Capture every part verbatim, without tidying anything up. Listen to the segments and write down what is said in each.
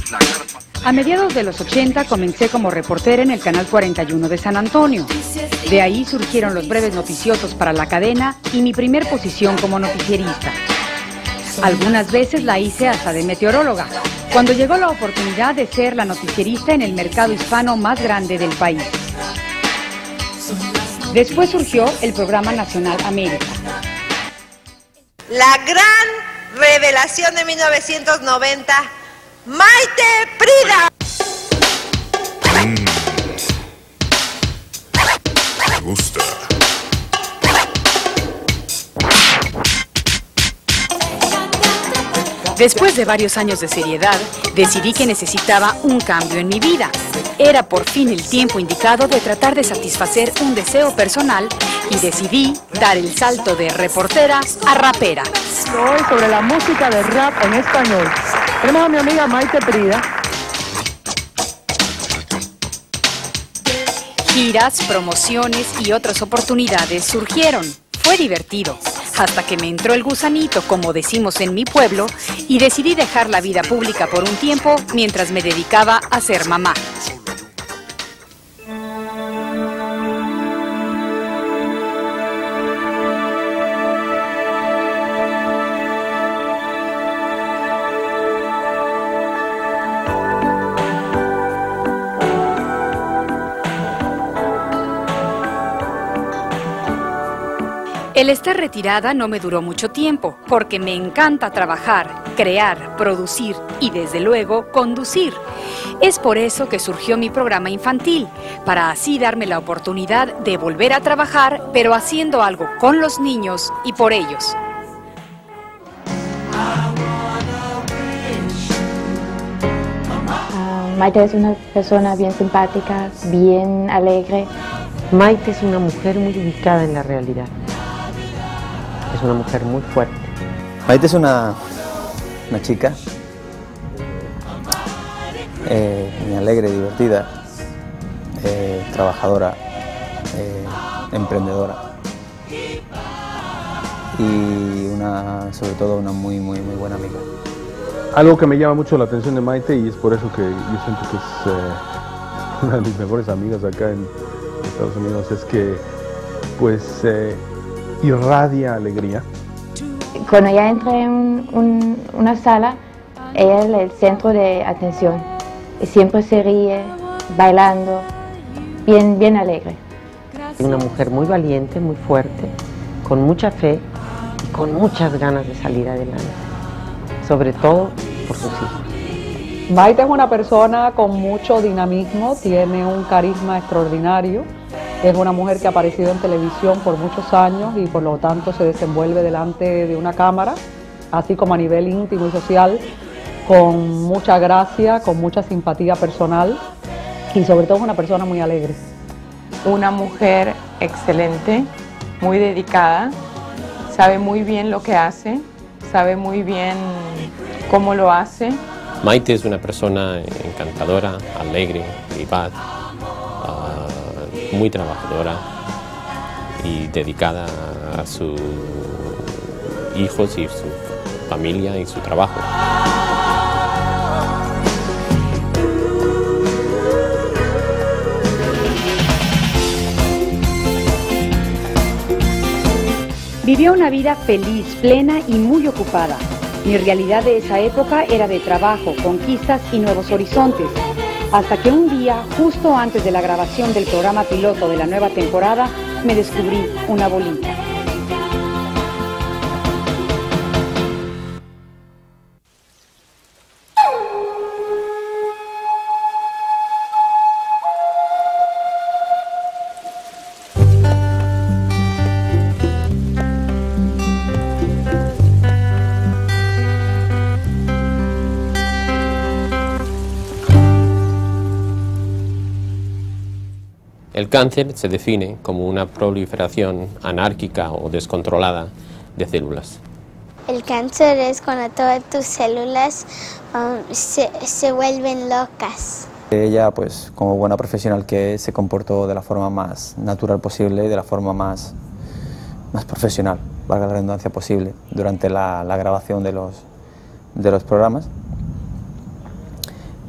A mediados de los ochenta comencé como reportera en el Canal cuarenta y uno de San Antonio. De ahí surgieron los breves noticiosos para la cadena y mi primer posición como noticierista. Algunas veces la hice hasta de meteoróloga, cuando llegó la oportunidad de ser la noticierista en el mercado hispano más grande del país. Después surgió el programa Nacional América. La gran revelación de mil novecientos noventa, Maite Prida. Mm. Me gusta. Después de varios años de seriedad, decidí que necesitaba un cambio en mi vida. Era por fin el tiempo indicado de tratar de satisfacer un deseo personal y decidí dar el salto de reportera a rapera. Hoy sobre la música de rap en español. Tenemos a mi amiga Maite Prida. Giras, promociones y otras oportunidades surgieron. Fue divertido, hasta que me entró el gusanito, como decimos en mi pueblo, y decidí dejar la vida pública por un tiempo mientras me dedicaba a ser mamá. El estar retirada no me duró mucho tiempo, porque me encanta trabajar, crear, producir y, desde luego, conducir. Es por eso que surgió mi programa infantil, para así darme la oportunidad de volver a trabajar, pero haciendo algo con los niños y por ellos. Uh, Maite es una persona bien simpática, bien alegre. Maite es una mujer muy ubicada en la realidad. Es una mujer muy fuerte. Maite es una, una chica eh, muy alegre, divertida, eh, trabajadora, eh, emprendedora y una, sobre todo una muy, muy, muy buena amiga. Algo que me llama mucho la atención de Maite, y es por eso que yo siento que es eh, una de mis mejores amigas acá en Estados Unidos, es que pues eh, irradia alegría. Cuando ella entra en un, un, una sala, ella es el centro de atención y siempre se ríe, bailando, bien, bien alegre. Una mujer muy valiente, muy fuerte, con mucha fe y con muchas ganas de salir adelante, sobre todo por sus hijos. Maite es una persona con mucho dinamismo, tiene un carisma extraordinario. Es una mujer que ha aparecido en televisión por muchos años y por lo tanto se desenvuelve delante de una cámara, así como a nivel íntimo y social, con mucha gracia, con mucha simpatía personal y sobre todo es una persona muy alegre. Una mujer excelente, muy dedicada, sabe muy bien lo que hace, sabe muy bien cómo lo hace. Maite es una persona encantadora, alegre, vivaz, muy trabajadora y dedicada a sus hijos y su familia y su trabajo. Vivió una vida feliz, plena y muy ocupada. Mi realidad de esa época era de trabajo, conquistas y nuevos horizontes. Hasta que un día, justo antes de la grabación del programa piloto de la nueva temporada, me descubrí una bolita. El cáncer se define como una proliferación anárquica o descontrolada de células. El cáncer es cuando todas tus células um, se, se vuelven locas. Ella, pues, como buena profesional que es, se comportó de la forma más natural posible y de la forma más, más profesional, valga la redundancia, posible, durante la, la grabación de los, de los programas.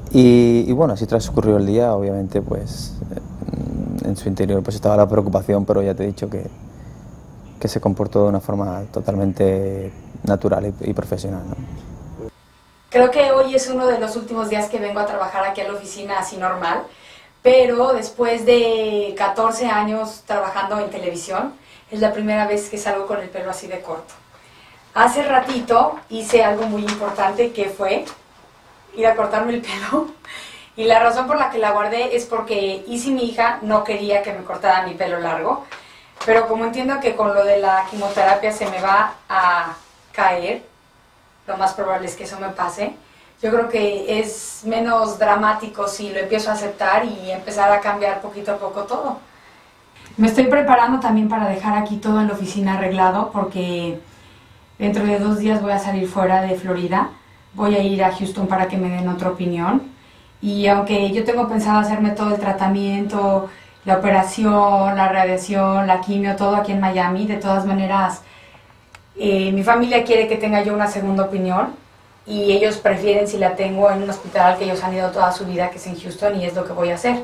Y, y bueno, así transcurrió el día, obviamente pues en su interior pues estaba la preocupación, pero ya te he dicho que, que se comportó de una forma totalmente natural y, y profesional, ¿no? Creo que hoy es uno de los últimos días que vengo a trabajar aquí a la oficina así normal, pero después de catorce años trabajando en televisión, es la primera vez que salgo con el pelo así de corto. Hace ratito hice algo muy importante que fue ir a cortarme el pelo, y la razón por la que la guardé es porque Izzy, mi hija, no quería que me cortara mi pelo largo, pero como entiendo que con lo de la quimioterapia se me va a caer, lo más probable es que eso me pase, yo creo que es menos dramático si lo empiezo a aceptar y empezar a cambiar poquito a poco todo. Me estoy preparando también para dejar aquí todo en la oficina arreglado, porque dentro de dos días voy a salir fuera de Florida, voy a ir a Houston para que me den otra opinión, y aunque yo tengo pensado hacerme todo el tratamiento, la operación, la radiación, la quimio, todo aquí en Miami, de todas maneras eh, mi familia quiere que tenga yo una segunda opinión, y ellos prefieren si la tengo en un hospital al que ellos han ido toda su vida, que es en Houston, y es lo que voy a hacer.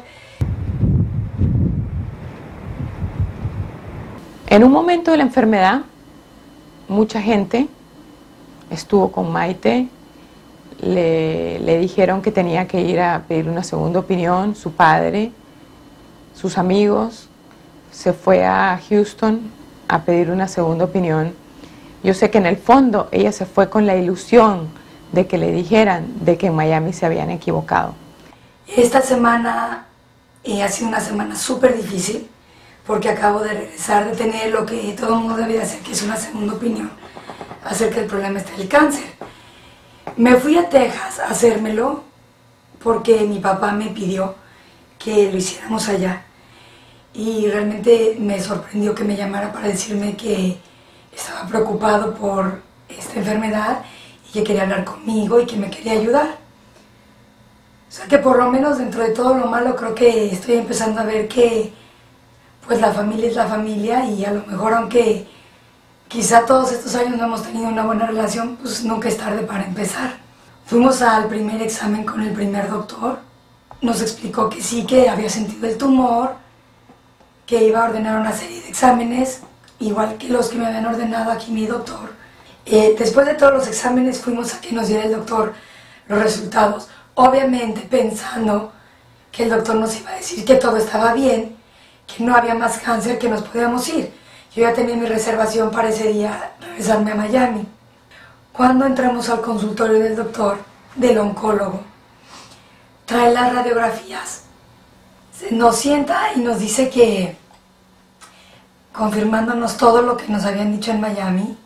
En un momento de la enfermedad, mucha gente estuvo con Maite, le, le dijeron que tenía que ir a pedir una segunda opinión, su padre, sus amigos, se fue a Houston a pedir una segunda opinión. Yo sé que en el fondo ella se fue con la ilusión de que le dijeran de que en Miami se habían equivocado. Esta semana eh, ha sido una semana súper difícil, porque acabo de regresar de tener lo que todo el mundo debe hacer, que es una segunda opinión acerca del problema este del cáncer. Me fui a Texas a hacérmelo porque mi papá me pidió que lo hiciéramos allá, y realmente me sorprendió que me llamara para decirme que estaba preocupado por esta enfermedad y que quería hablar conmigo y que me quería ayudar. O sea que por lo menos dentro de todo lo malo creo que estoy empezando a ver que pues la familia es la familia, y a lo mejor aunque quizá todos estos años no hemos tenido una buena relación, pues nunca es tarde para empezar. Fuimos al primer examen con el primer doctor, nos explicó que sí, que había sentido el tumor, que iba a ordenar una serie de exámenes, igual que los que me habían ordenado aquí mi doctor. Eh, después de todos los exámenes fuimos a que nos diera el doctor los resultados, obviamente pensando que el doctor nos iba a decir que todo estaba bien, que no había más cáncer, que nos podíamos ir. Yo ya tenía mi reservación para ese día regresarme a Miami. Cuando entramos al consultorio del doctor, del oncólogo, trae las radiografías, nos sienta y nos dice que, confirmándonos todo lo que nos habían dicho en Miami,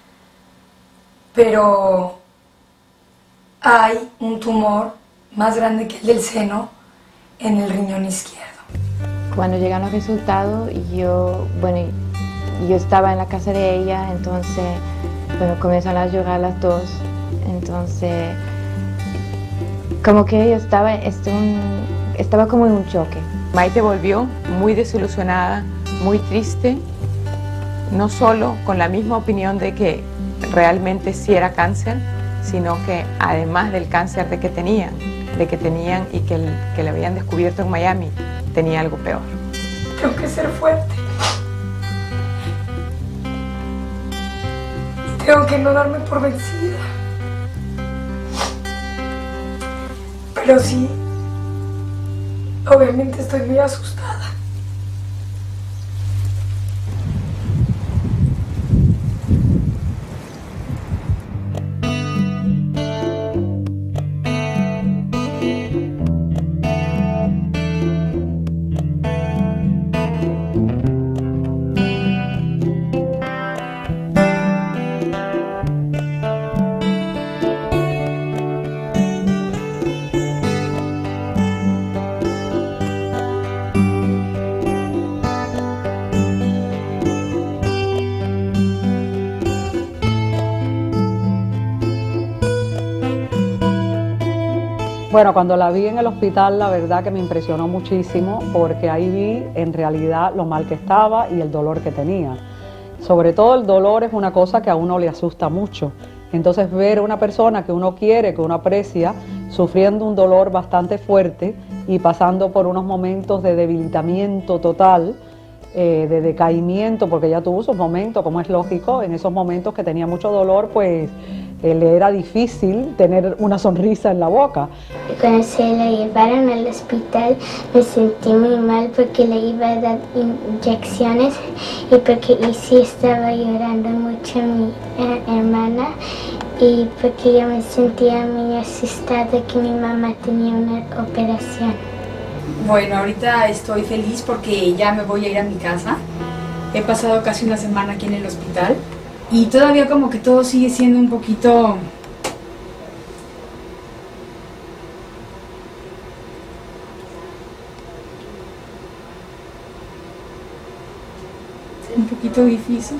pero hay un tumor más grande que el del seno en el riñón izquierdo. Cuando llegan los resultados, yo, bueno, yo estaba en la casa de ella, entonces, bueno, comienzan a llorar las dos, entonces, como que ella estaba, este, un, estaba como en un choque. Maite volvió muy desilusionada, muy triste, no solo con la misma opinión de que realmente sí era cáncer, sino que además del cáncer de que tenían, de que tenían y que, el, que le habían descubierto en Miami, tenía algo peor. Tengo que ser fuerte. Y tengo que no darme por vencida. Pero sí, obviamente estoy muy asustada. Bueno, cuando la vi en el hospital, la verdad que me impresionó muchísimo, porque ahí vi en realidad lo mal que estaba y el dolor que tenía. Sobre todo el dolor es una cosa que a uno le asusta mucho. Entonces ver a una persona que uno quiere, que uno aprecia, sufriendo un dolor bastante fuerte y pasando por unos momentos de debilitamiento total, eh, de decaimiento, porque ella tuvo sus momentos, como es lógico, en esos momentos que tenía mucho dolor, pues eh, le era difícil tener una sonrisa en la boca. Cuando se la llevaron al hospital me sentí muy mal porque le iba a dar inyecciones y porque Izzy estaba llorando mucho, mi eh, hermana, y porque yo me sentía muy asustada que mi mamá tenía una operación. Bueno, ahorita estoy feliz porque ya me voy a ir a mi casa. He pasado casi una semana aquí en el hospital y todavía como que todo sigue siendo un poquito... un poquito difícil.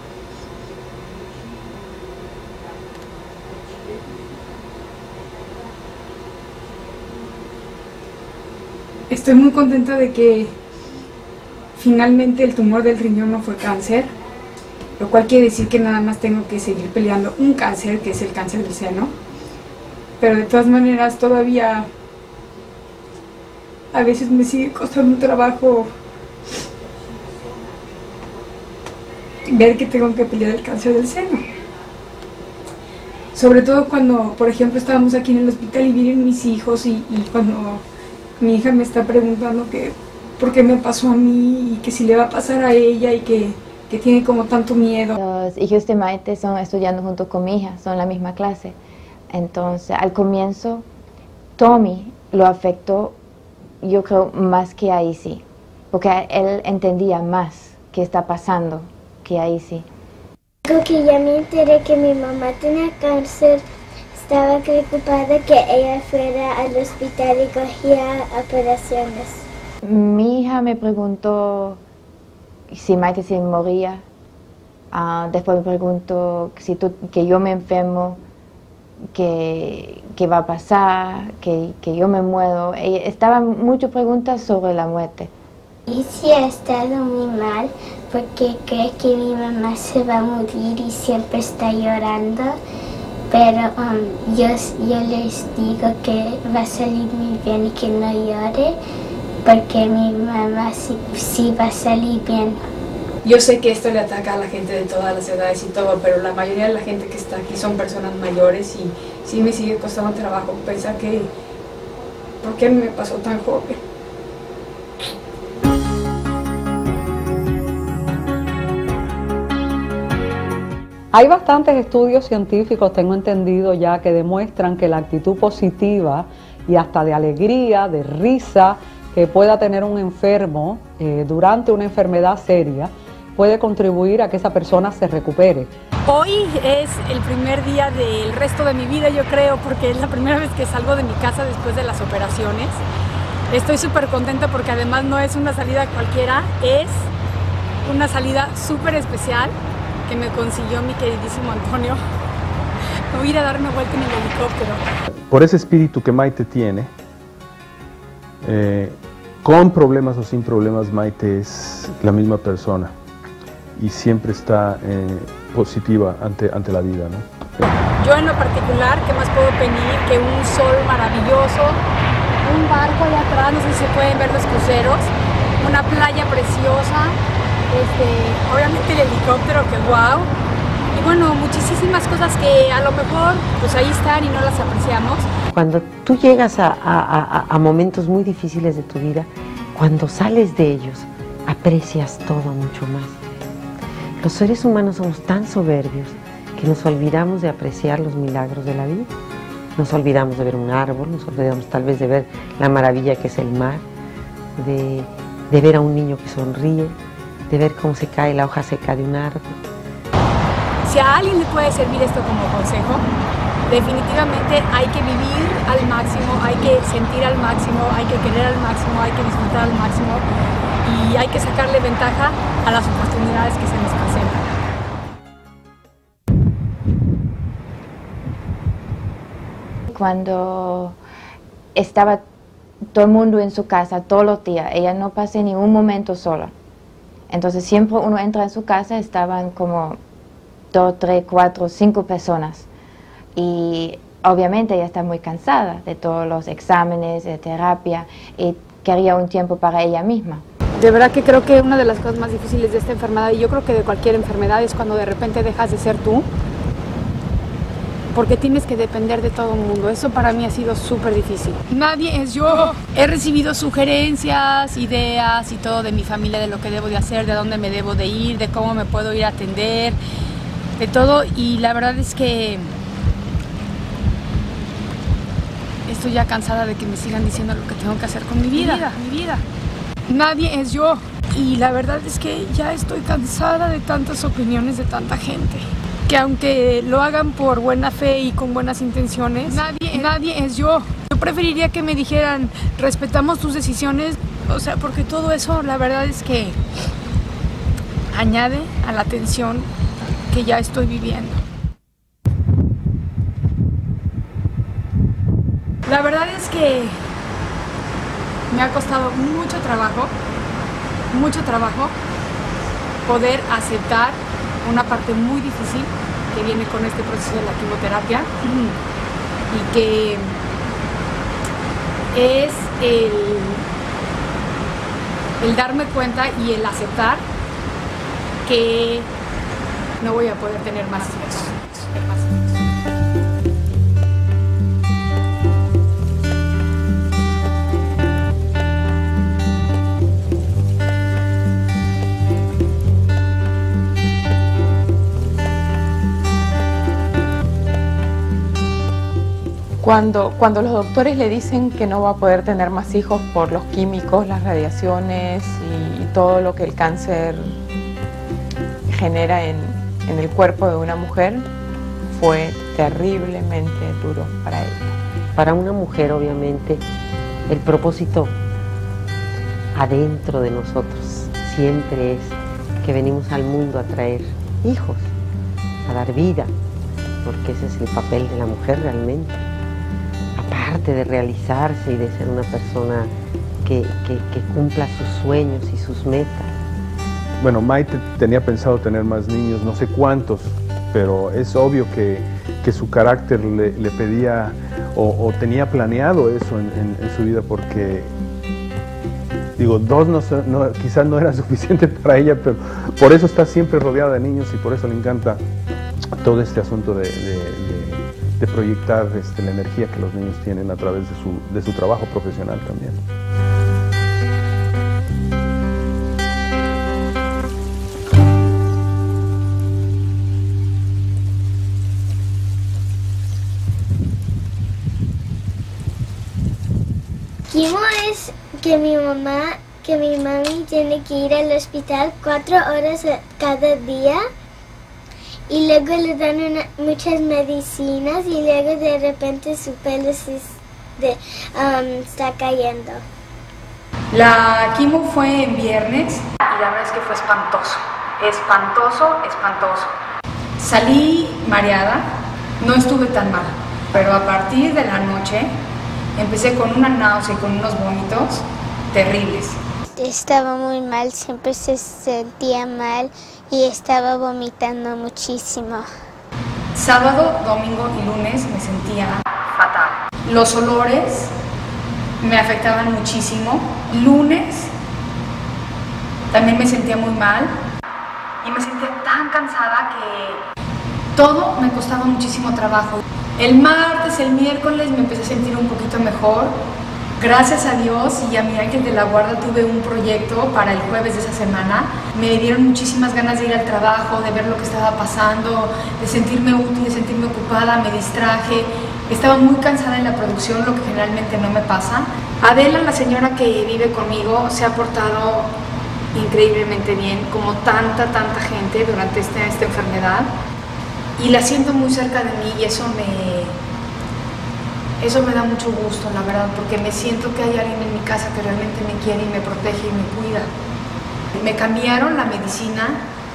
Estoy muy contenta de que finalmente el tumor del riñón no fue cáncer, lo cual quiere decir que nada más tengo que seguir peleando un cáncer, que es el cáncer del seno. Pero de todas maneras todavía a veces me sigue costando un trabajo ver que tengo que pelear el cáncer del seno. Sobre todo cuando, por ejemplo, estábamos aquí en el hospital y vienen mis hijos y, y cuando mi hija me está preguntando que por qué me pasó a mí y que si le va a pasar a ella y que, que tiene como tanto miedo. Los hijos de Maite son estudiando junto con mi hija, son en la misma clase. Entonces, al comienzo, Tommy lo afectó, yo creo, más que a Izzy, porque él entendía más qué está pasando que a Izzy. Luego que ya me enteré que mi mamá tenía cáncer, estaba preocupada que ella fuera al hospital y cogía operaciones. Mi hija me preguntó si Maite se moría. Uh, después me preguntó si tú, que yo me enfermo, que, que va a pasar, que, que yo me muero. Ella, estaban muchas preguntas sobre la muerte. Izzy ha estado muy mal porque cree que mi mamá se va a morir y siempre está llorando. Pero um, yo, yo les digo que va a salir muy bien y que no llore, porque mi mamá sí, sí va a salir bien. Yo sé que esto le ataca a la gente de todas las edades y todo, pero la mayoría de la gente que está aquí son personas mayores y sí me sigue costando trabajo pensar que ¿por qué me pasó tan joven? Hay bastantes estudios científicos, tengo entendido ya, que demuestran que la actitud positiva y hasta de alegría, de risa, que pueda tener un enfermo eh, durante una enfermedad seria, puede contribuir a que esa persona se recupere. Hoy es el primer día del resto de mi vida, yo creo, porque es la primera vez que salgo de mi casa después de las operaciones. Estoy súper contenta porque además no es una salida cualquiera, es una salida súper especial que me consiguió mi queridísimo Antonio. Me voy a ir a dar una vuelta en el helicóptero. Por ese espíritu que Maite tiene, eh, con problemas o sin problemas, Maite es la misma persona y siempre está eh, positiva ante, ante la vida, ¿no? Yo en lo particular, ¿qué más puedo pedir que un sol maravilloso, un barco allá atrás, no sé si se pueden ver los cruceros, una playa preciosa, este, obviamente el helicóptero, que wow, y bueno, muchísimas cosas que a lo mejor pues ahí están y no las apreciamos. Cuando tú llegas a, a, a, a momentos muy difíciles de tu vida, cuando sales de ellos, aprecias todo mucho más. Los seres humanos somos tan soberbios que nos olvidamos de apreciar los milagros de la vida. Nos olvidamos de ver un árbol, nos olvidamos tal vez de ver la maravilla que es el mar, de, de ver a un niño que sonríe, de ver cómo se cae la hoja seca de un árbol. Si a alguien le puede servir esto como consejo, definitivamente hay que vivir al máximo, hay que sentir al máximo, hay que querer al máximo, hay que disfrutar al máximo y hay que sacarle ventaja a las oportunidades que se nos presentan. Cuando estaba todo el mundo en su casa todos los días, ella no pasó ni un momento sola. Entonces siempre uno entra en su casa, estaban como dos, tres, cuatro, cinco personas. Y obviamente ella está muy cansada de todos los exámenes, de terapia, y quería un tiempo para ella misma. De verdad que creo que una de las cosas más difíciles de esta enfermedad, y yo creo que de cualquier enfermedad, es cuando de repente dejas de ser tú, porque tienes que depender de todo el mundo. Eso para mí ha sido súper difícil. Nadie es yo. He recibido sugerencias, ideas y todo de mi familia, de lo que debo de hacer, de dónde me debo de ir, de cómo me puedo ir a atender, de todo, y la verdad es que estoy ya cansada de que me sigan diciendo lo que tengo que hacer con mi vida, mi vida, mi vida. Nadie es yo. Y la verdad es que ya estoy cansada de tantas opiniones de tanta gente, que aunque lo hagan por buena fe y con buenas intenciones, nadie, nadie es yo. Yo preferiría que me dijeran, respetamos tus decisiones, o sea, porque todo eso, la verdad es que añade a la tensión que ya estoy viviendo. La verdad es que me ha costado mucho trabajo, mucho trabajo poder aceptar una parte muy difícil que viene con este proceso de la quimioterapia, y que es el, el darme cuenta y el aceptar que no voy a poder tener más hijos. Cuando, cuando los doctores le dicen que no va a poder tener más hijos por los químicos, las radiaciones y, y todo lo que el cáncer genera en, en el cuerpo de una mujer, fue terriblemente duro para ella. Para una mujer, obviamente, el propósito adentro de nosotros siempre es que venimos al mundo a traer hijos, a dar vida, porque ese es el papel de la mujer realmente. Aparte de realizarse y de ser una persona que, que, que cumpla sus sueños y sus metas. Bueno, Maite tenía pensado tener más niños, no sé cuántos, pero es obvio que, que su carácter le, le pedía o, o tenía planeado eso en, en, en su vida, porque, digo, dos no, no, quizás no era suficiente para ella, pero por eso está siempre rodeada de niños y por eso le encanta todo este asunto de, de, de de proyectar este, la energía que los niños tienen a través de su, de su trabajo profesional también. Quimo es que mi mamá, que mi mami tiene que ir al hospital cuatro horas cada día. Y luego le dan una, muchas medicinas y luego de repente su pelo se de, um, está cayendo. La quimo fue en viernes y la verdad es que fue espantoso, espantoso, espantoso. Salí mareada, no estuve tan mal, pero a partir de la noche empecé con una náusea y con unos vómitos terribles. Estaba muy mal, siempre se sentía mal y estaba vomitando muchísimo. Sábado, domingo y lunes me sentía fatal. Los olores me afectaban muchísimo. Lunes también me sentía muy mal y me sentía tan cansada que todo me costaba muchísimo trabajo. El martes, el miércoles me empecé a sentir un poquito mejor. Gracias a Dios y a mi ángel de la guarda tuve un proyecto para el jueves de esa semana. Me dieron muchísimas ganas de ir al trabajo, de ver lo que estaba pasando, de sentirme útil, de sentirme ocupada, me distraje. Estaba muy cansada en la producción, lo que generalmente no me pasa. Adela, la señora que vive conmigo, se ha portado increíblemente bien, como tanta, tanta gente durante este, esta enfermedad. Y la siento muy cerca de mí y eso me... Eso me da mucho gusto, la verdad, porque me siento que hay alguien en mi casa que realmente me quiere y me protege y me cuida. Me cambiaron la medicina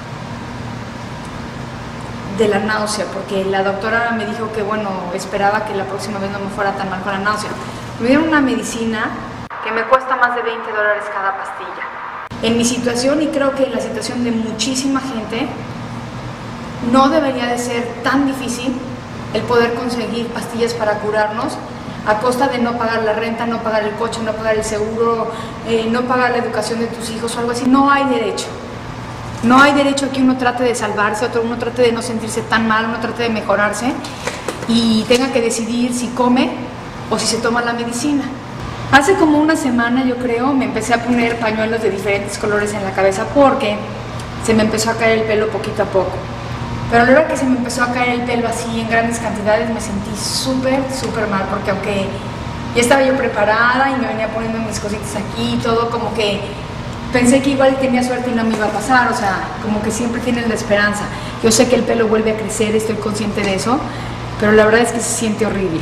de la náusea, porque la doctora me dijo que, bueno, esperaba que la próxima vez no me fuera tan mal con la náusea. Me dieron una medicina que me cuesta más de veinte dólares cada pastilla. En mi situación, y creo que en la situación de muchísima gente, no debería de ser tan difícil el poder conseguir pastillas para curarnos a costa de no pagar la renta, no pagar el coche, no pagar el seguro, eh, no pagar la educación de tus hijos o algo así. No hay derecho. No hay derecho a que uno trate de salvarse, otro uno trate de no sentirse tan mal, uno trate de mejorarse y tenga que decidir si come o si se toma la medicina. Hace como una semana, yo creo, me empecé a poner pañuelos de diferentes colores en la cabeza porque se me empezó a caer el pelo poquito a poco. Pero a la hora que se me empezó a caer el pelo así en grandes cantidades me sentí súper, súper mal, porque aunque ya estaba yo preparada y me venía poniendo mis cositas aquí y todo, como que pensé que igual tenía suerte y no me iba a pasar, o sea, como que siempre tienes la esperanza. Yo sé que el pelo vuelve a crecer, estoy consciente de eso, pero la verdad es que se siente horrible.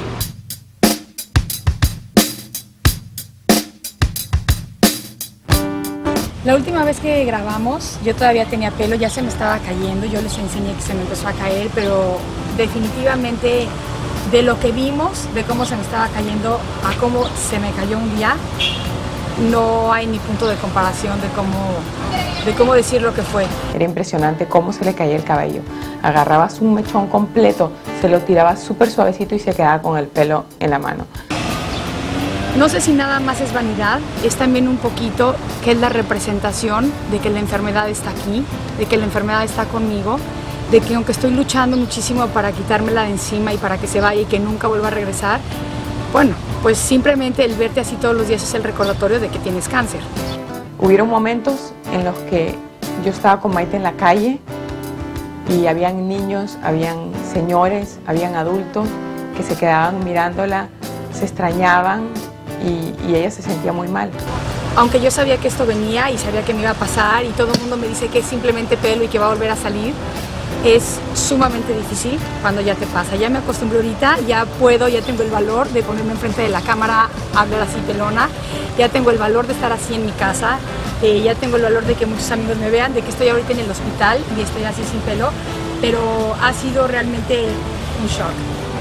La última vez que grabamos, yo todavía tenía pelo, ya se me estaba cayendo, yo les enseñé que se me empezó a caer, pero definitivamente de lo que vimos, de cómo se me estaba cayendo a cómo se me cayó un día, no hay ni punto de comparación de cómo, de cómo decir lo que fue. Era impresionante cómo se le caía el cabello. Agarrabas un mechón completo, se lo tiraba súper suavecito y se quedaba con el pelo en la mano. No sé si nada más es vanidad, es también un poquito que es la representación de que la enfermedad está aquí, de que la enfermedad está conmigo, de que aunque estoy luchando muchísimo para quitármela de encima y para que se vaya y que nunca vuelva a regresar, bueno, pues simplemente el verte así todos los días es el recordatorio de que tienes cáncer. Hubieron momentos en los que yo estaba con Maite en la calle y habían niños, habían señores, habían adultos que se quedaban mirándola, se extrañaban y, y ella se sentía muy mal. Aunque yo sabía que esto venía y sabía que me iba a pasar y todo el mundo me dice que es simplemente pelo y que va a volver a salir, es sumamente difícil cuando ya te pasa. Ya me acostumbré ahorita, ya puedo, ya tengo el valor de ponerme enfrente de la cámara, hablar así pelona, ya tengo el valor de estar así en mi casa, eh, ya tengo el valor de que muchos amigos me vean, de que estoy ahorita en el hospital y estoy así sin pelo, pero ha sido realmente un shock.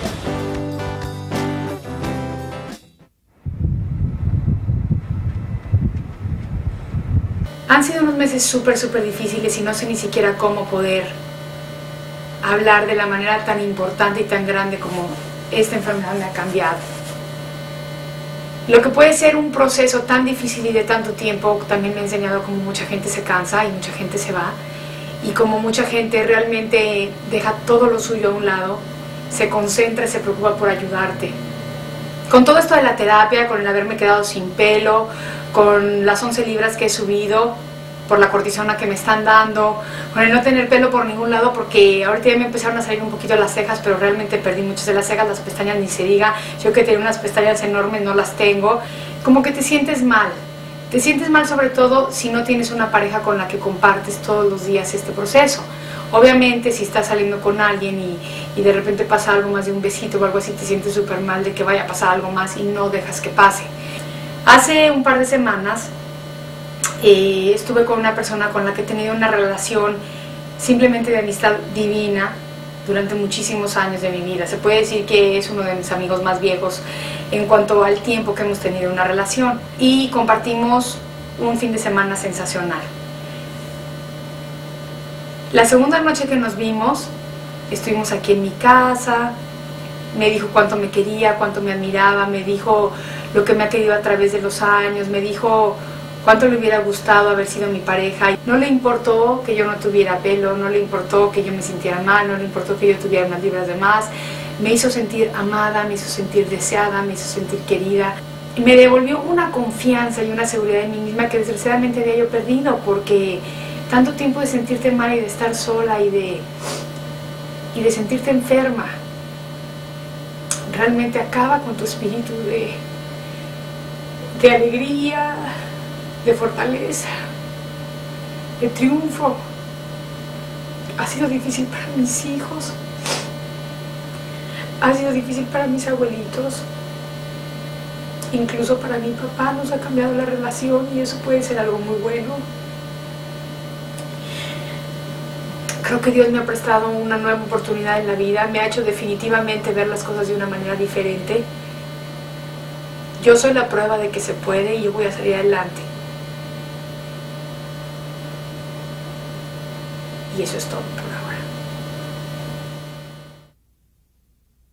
Han sido unos meses súper, súper difíciles y no sé ni siquiera cómo poder hablar de la manera tan importante y tan grande como esta enfermedad me ha cambiado. Lo que puede ser un proceso tan difícil y de tanto tiempo también me ha enseñado cómo mucha gente se cansa y mucha gente se va y cómo mucha gente realmente deja todo lo suyo a un lado, se concentra y se preocupa por ayudarte. Con todo esto de la terapia, con el haberme quedado sin pelo, con las once libras que he subido por la cortisona que me están dando, con el no tener pelo por ningún lado, porque ahorita ya me empezaron a salir un poquito las cejas, pero realmente perdí muchas de las cejas, las pestañas ni se diga. Yo que tenía unas pestañas enormes no las tengo. Como que te sientes mal. Te sientes mal sobre todo si no tienes una pareja con la que compartes todos los días este proceso. Obviamente si estás saliendo con alguien y, y de repente pasa algo más de un besito o algo así, te sientes súper mal de que vaya a pasar algo más y no dejas que pase. Hace un par de semanas eh, estuve con una persona con la que he tenido una relación simplemente de amistad divina durante muchísimos años de mi vida. Se puede decir que es uno de mis amigos más viejos en cuanto al tiempo que hemos tenido una relación. Y compartimos un fin de semana sensacional. La segunda noche que nos vimos, estuvimos aquí en mi casa, me dijo cuánto me quería, cuánto me admiraba, me dijo lo que me ha querido a través de los años, me dijo cuánto le hubiera gustado haber sido mi pareja. No le importó que yo no tuviera pelo, no le importó que yo me sintiera mal, no le importó que yo tuviera unas libras de más. Me hizo sentir amada, me hizo sentir deseada, me hizo sentir querida. Y me devolvió una confianza y una seguridad en mí misma que desgraciadamente había yo perdido, porque tanto tiempo de sentirte mal y de estar sola y de, y de sentirte enferma realmente acaba con tu espíritu de, de alegría, de fortaleza, de triunfo. Ha sido difícil para mis hijos, ha sido difícil para mis abuelitos, incluso para mi papá nos ha cambiado la relación y eso puede ser algo muy bueno. Creo que Dios me ha prestado una nueva oportunidad en la vida, me ha hecho definitivamente ver las cosas de una manera diferente. Yo soy la prueba de que se puede y yo voy a salir adelante. Y eso es todo por ahora.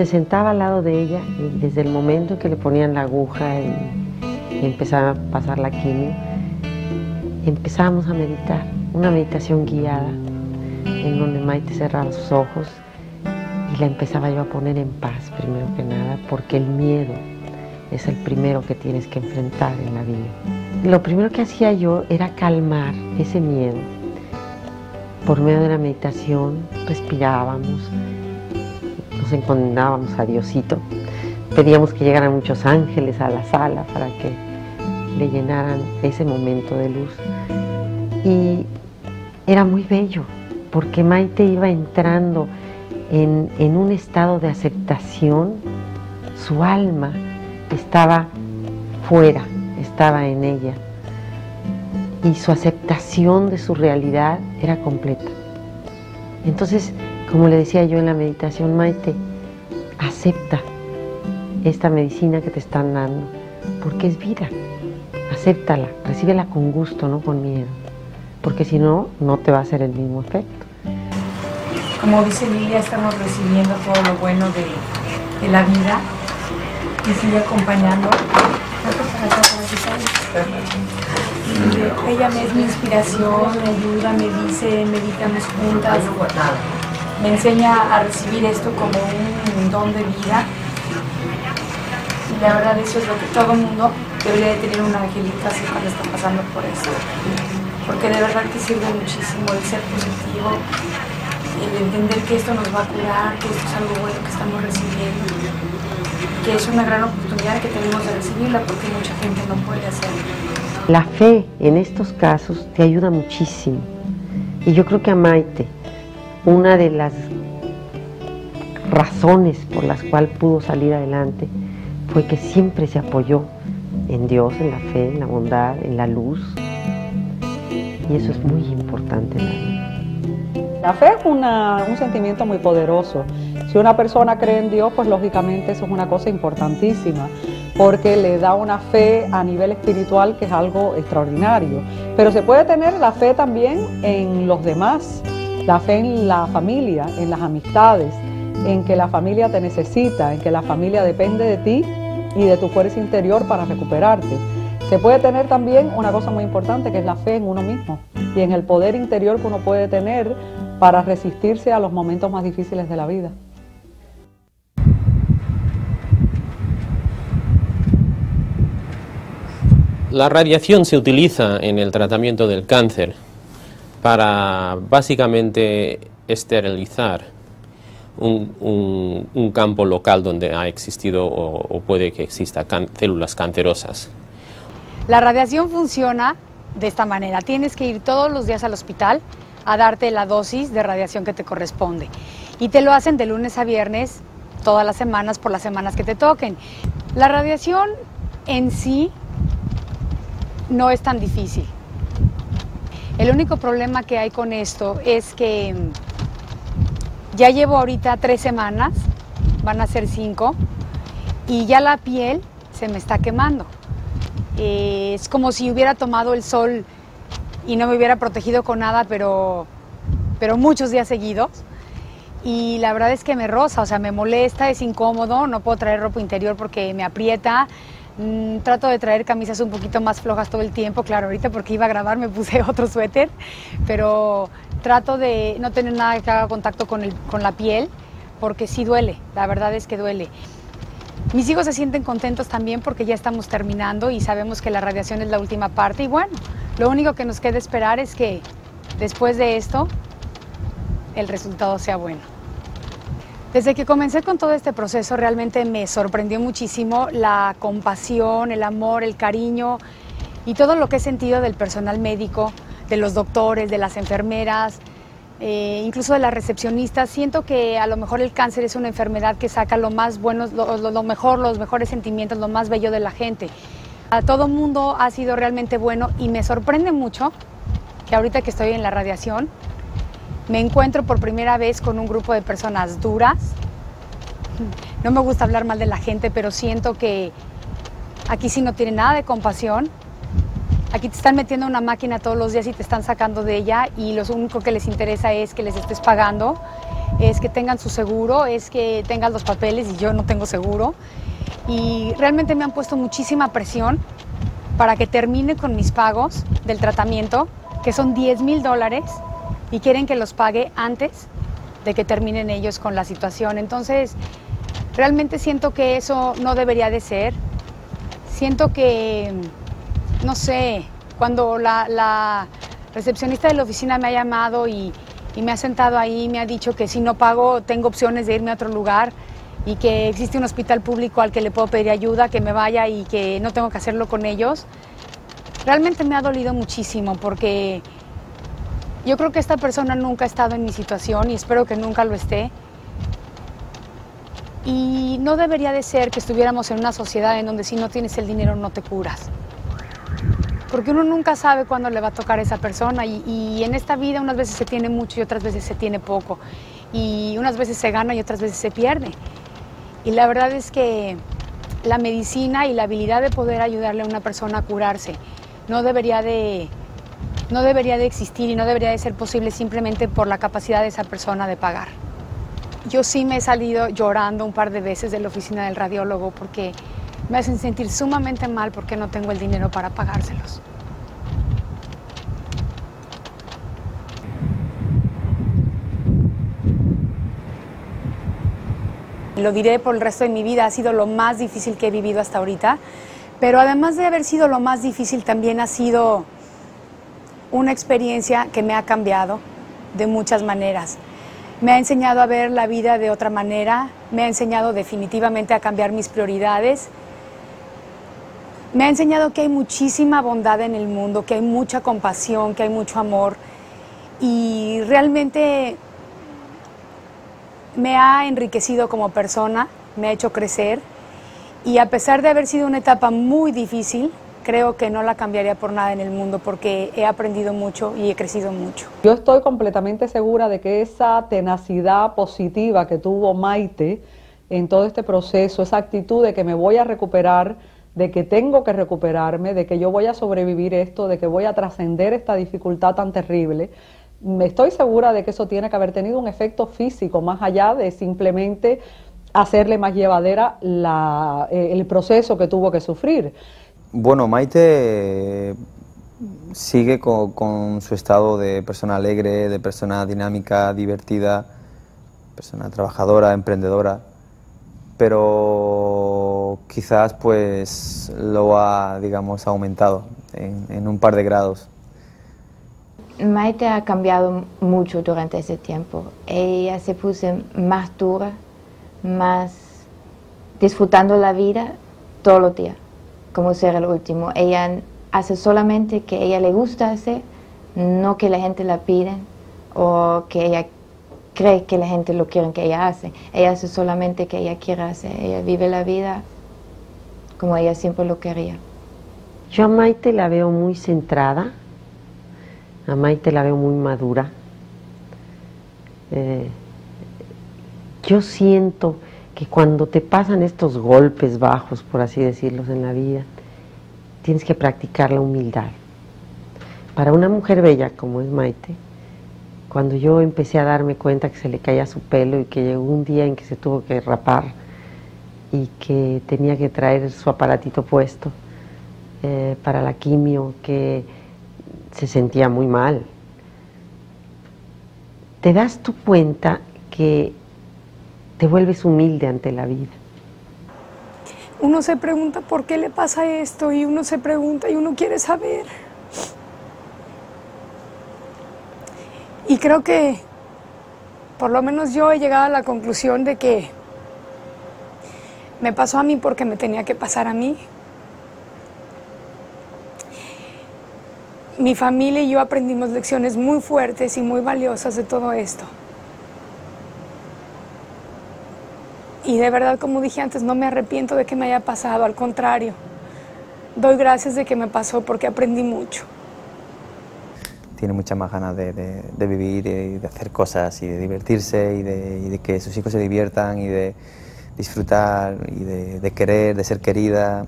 sentaba al lado de ella y desde el momento en que le ponían la aguja y, y empezaba a pasar la quimio, empezábamos a meditar, una meditación guiada en donde Maite cerraba sus ojos y la empezaba yo a poner en paz, primero que nada, porque el miedo es el primero que tienes que enfrentar en la vida. Lo primero que hacía yo era calmar ese miedo. Por medio de la meditación respirábamos, nos encomendábamos a Diosito, pedíamos que llegaran muchos ángeles a la sala para que le llenaran ese momento de luz. Y era muy bello, porque Maite iba entrando en, en un estado de aceptación, su alma estaba fuera, estaba en ella, y su aceptación de su realidad era completa. Entonces, como le decía yo en la meditación, Maite, acepta esta medicina que te están dando, porque es vida, acéptala, recíbela con gusto, no con miedo, porque si no, no te va a hacer el mismo efecto. Como dice Lilia, estamos recibiendo todo lo bueno de, de la vida, que sigue acompañando. Ella me es mi inspiración, me ayuda, me dice, meditamos juntas, me enseña a recibir esto como un don de vida. Y la verdad eso es lo que todo el mundo debería de tener, una angelita así cuando está pasando por eso. Porque de verdad que sirve muchísimo el ser positivo, el entender que esto nos va a curar, que esto es algo bueno que estamos recibiendo, que es una gran oportunidad que tenemos de recibirla porque mucha gente no puede hacerlo. La fe en estos casos te ayuda muchísimo. Y yo creo que a Maite, una de las razones por las cuales pudo salir adelante fue que siempre se apoyó en Dios, en la fe, en la bondad, en la luz. Y eso es muy importante en la vida. La fe es una, un sentimiento muy poderoso. Si una persona cree en Dios, pues lógicamente eso es una cosa importantísima, porque le da una fe a nivel espiritual que es algo extraordinario. Pero se puede tener la fe también en los demás, la fe en la familia, en las amistades, en que la familia te necesita, en que la familia depende de ti y de tu fuerza interior para recuperarte. Se puede tener también una cosa muy importante, que es la fe en uno mismo y en el poder interior que uno puede tener para resistirse a los momentos más difíciles de la vida. La radiación se utiliza en el tratamiento del cáncer para básicamente esterilizar un, un, un campo local donde ha existido o, o puede que exista can, células cancerosas. La radiación funciona de esta manera. Tienes que ir todos los días al hospital a darte la dosis de radiación que te corresponde. Y te lo hacen de lunes a viernes, todas las semanas, por las semanas que te toquen. La radiación en sí no es tan difícil. El único problema que hay con esto es que ya llevo ahorita tres semanas, van a ser cinco, y ya la piel se me está quemando. Eh, es como si hubiera tomado el sol y no me hubiera protegido con nada, pero, pero muchos días seguidos. Y la verdad es que me roza, o sea, me molesta, es incómodo, no puedo traer ropa interior porque me aprieta. Mm, trato de traer camisas un poquito más flojas todo el tiempo, claro, ahorita porque iba a grabar me puse otro suéter, pero trato de no tener nada que haga contacto con, el, con la piel, porque sí duele, la verdad es que duele. Mis hijos se sienten contentos también porque ya estamos terminando y sabemos que la radiación es la última parte y bueno, lo único que nos queda esperar es que después de esto el resultado sea bueno. Desde que comencé con todo este proceso realmente me sorprendió muchísimo la compasión, el amor, el cariño y todo lo que he sentido del personal médico, de los doctores, de las enfermeras, eh, incluso de las recepcionistas. Siento que a lo mejor el cáncer es una enfermedad que saca lo más bueno, lo, lo, lo mejor, los mejores sentimientos, lo más bello de la gente. A todo mundo ha sido realmente bueno y me sorprende mucho que ahorita que estoy en la radiación me encuentro por primera vez con un grupo de personas duras. No me gusta hablar mal de la gente, pero siento que aquí sí no tienen nada de compasión. Aquí te están metiendo una máquina todos los días y te están sacando de ella y lo único que les interesa es que les estés pagando. es que tengan su seguro, es que tengan los papeles y yo no tengo seguro. Y realmente me han puesto muchísima presión para que termine con mis pagos del tratamiento, que son diez mil dólares, y quieren que los pague antes de que terminen ellos con la situación. Entonces, realmente siento que eso no debería de ser. Siento que, no sé, cuando la, la recepcionista de la oficina me ha llamado y, y me ha sentado ahí y me ha dicho que si no pago tengo opciones de irme a otro lugar y que existe un hospital público al que le puedo pedir ayuda, que me vaya y que no tengo que hacerlo con ellos, realmente me ha dolido muchísimo porque yo creo que esta persona nunca ha estado en mi situación y espero que nunca lo esté. Y no debería de ser que estuviéramos en una sociedad en donde si no tienes el dinero no te curas. Porque uno nunca sabe cuándo le va a tocar a esa persona y, y en esta vida unas veces se tiene mucho y otras veces se tiene poco. Y unas veces se gana y otras veces se pierde. Y la verdad es que la medicina y la habilidad de poder ayudarle a una persona a curarse no debería de, no debería de existir y no debería de ser posible simplemente por la capacidad de esa persona de pagar. Yo sí me he salido llorando un par de veces de la oficina del radiólogo porque me hacen sentir sumamente mal porque no tengo el dinero para pagárselos. Lo diré por el resto de mi vida, ha sido lo más difícil que he vivido hasta ahorita, pero además de haber sido lo más difícil, también ha sido una experiencia que me ha cambiado de muchas maneras. Me ha enseñado a ver la vida de otra manera, me ha enseñado definitivamente a cambiar mis prioridades, me ha enseñado que hay muchísima bondad en el mundo, que hay mucha compasión, que hay mucho amor y realmente me ha enriquecido como persona, me ha hecho crecer y a pesar de haber sido una etapa muy difícil, creo que no la cambiaría por nada en el mundo porque he aprendido mucho y he crecido mucho. Yo estoy completamente segura de que esa tenacidad positiva que tuvo Maite en todo este proceso, esa actitud de que me voy a recuperar, de que tengo que recuperarme, de que yo voy a sobrevivir esto, de que voy a trascender esta dificultad tan terrible, estoy segura de que eso tiene que haber tenido un efecto físico, más allá de simplemente hacerle más llevadera la, eh, el proceso que tuvo que sufrir. Bueno, Maite sigue con, con su estado de persona alegre, de persona dinámica, divertida, persona trabajadora, emprendedora, pero quizás pues lo ha, digamos, aumentado en, en un par de grados. Maite ha cambiado mucho durante ese tiempo. Ella se puso más dura, más disfrutando la vida todos los días, como ser el último. Ella hace solamente que a ella le gusta hacer, no que la gente la pide o que ella cree que la gente lo quiere que ella hace. Ella hace solamente que ella quiere hacer. Ella vive la vida como ella siempre lo quería. Yo a Maite la veo muy centrada. A Maite la veo muy madura. Eh, yo siento que cuando te pasan estos golpes bajos, por así decirlos, en la vida, tienes que practicar la humildad. Para una mujer bella como es Maite, cuando yo empecé a darme cuenta que se le caía su pelo y que llegó un día en que se tuvo que rapar y que tenía que traer su aparatito puesto eh, para la quimio, que se sentía muy mal, te das tu cuenta que te vuelves humilde ante la vida. Uno se pregunta por qué le pasa esto y uno se pregunta y uno quiere saber. Y creo que por lo menos yo he llegado a la conclusión de que me pasó a mí porque me tenía que pasar a mí. Mi familia y yo aprendimos lecciones muy fuertes y muy valiosas de todo esto. Y de verdad, como dije antes, no me arrepiento de que me haya pasado, al contrario. Doy gracias de que me pasó porque aprendí mucho. Tiene muchas más ganas de, de, de vivir y de hacer cosas y de divertirse y de, y de que sus hijos se diviertan y de disfrutar y de, de querer, de ser querida.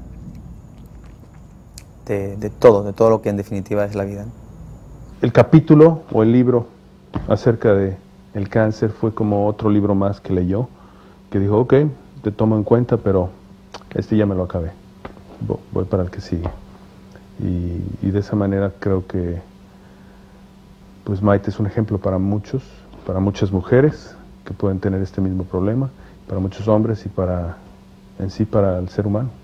De, de todo, de todo lo que en definitiva es la vida. El capítulo o el libro acerca de el cáncer fue como otro libro más que leyó, que dijo, ok, te tomo en cuenta, pero este ya me lo acabé, voy para el que sigue. Y, y de esa manera creo que pues Maite es un ejemplo para muchos, para muchas mujeres que pueden tener este mismo problema, para muchos hombres y para en sí para el ser humano.